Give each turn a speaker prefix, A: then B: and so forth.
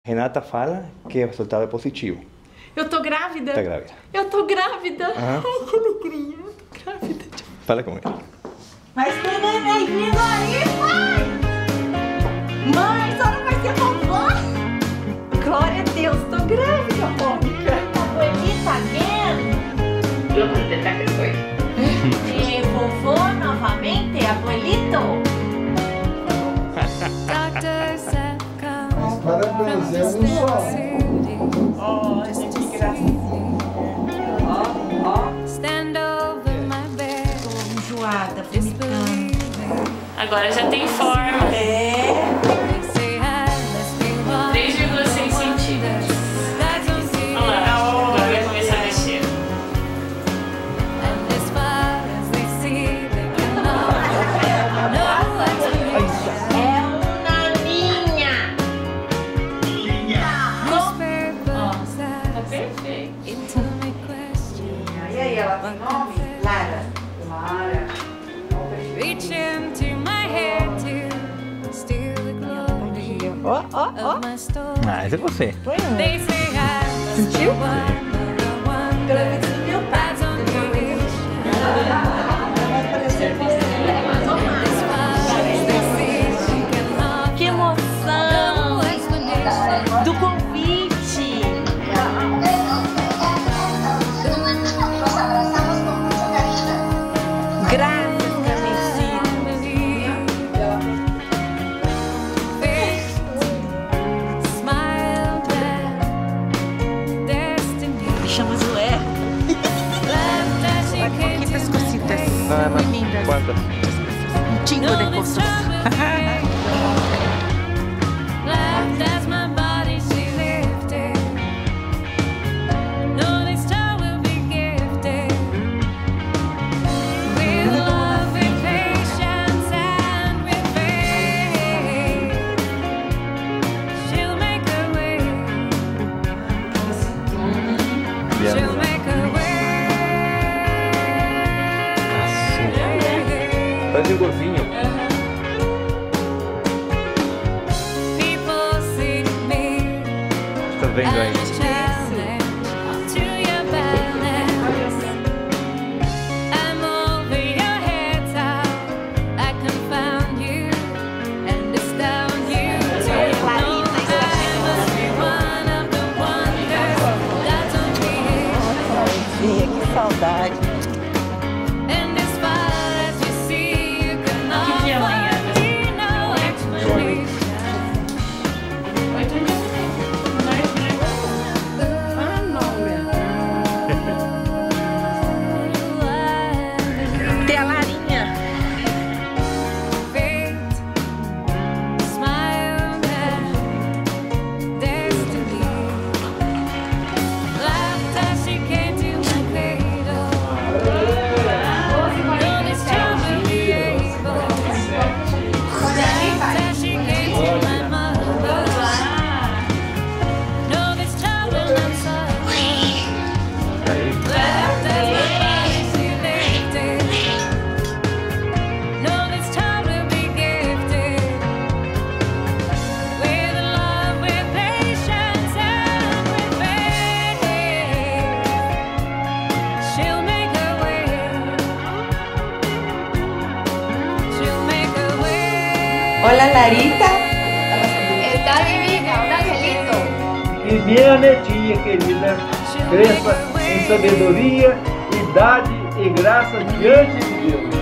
A: Renata fala que o resultado é positivo.
B: Eu tô grávida?
A: Tá grávida.
B: Eu tô grávida. Ai, que alegria. Eu tô grávida.
A: Fala com ele.
B: Mas tem neném vindo aí, pai! Mãe, a senhora vai ser vovó? Glória a Deus, tô grávida, Mônica.
C: Abuelita, again? Eu vou tentar que coisa. Vovô novamente, abuelito?
D: Parabéns,
B: Oh, gente, que gracinha. Ó. Tô enjoada, vomitando.
E: Agora já tem forma.
B: É.
E: 3,6 centímetros. Olha lá, agora vai começar a mexer.
C: É uma ninha.
E: Tá perfeito.
B: E aí, ela tem nome? Lara. Lara. Ó.
A: Ah, esse é você.
B: Sentiu? Pelo menos sentiu, tá?
C: Que emoção do convite. Graças, chama Zoé. Vai com que cositas muy lindas.
A: ¿Cuántas?
B: Un chingo de cosas.
A: Parece um golfinho. Tá vendo aí?
B: Que saudade.
E: Que dia amanhã? 8 de
B: Tem a Larinha. Hola, Larita.
C: Está mi vida, un angelito.
D: E minha netinha querida, cresça em sabedoria, idade e graça diante de Deus.